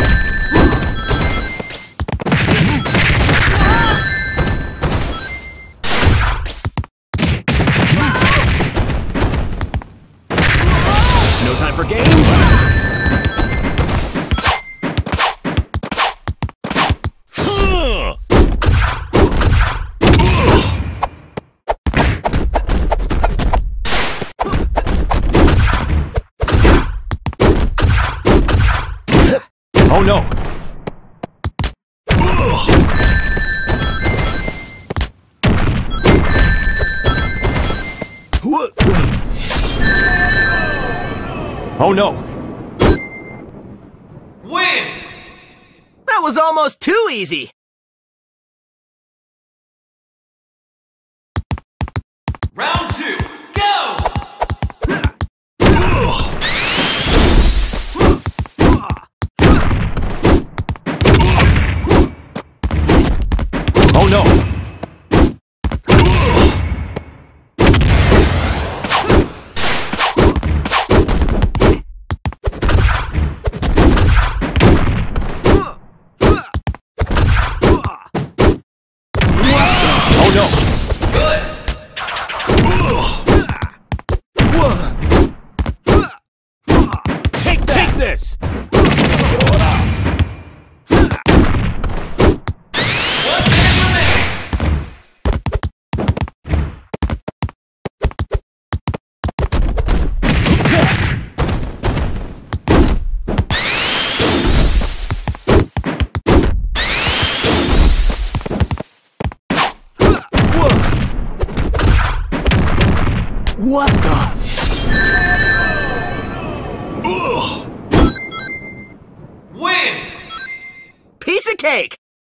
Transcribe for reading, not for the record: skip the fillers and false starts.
No time for games. Oh no! Oh no! Win! That was almost too easy! Round 2, go! Oh no! Oh no! Good! Take this! One man remaining! What the? Win! Piece of cake!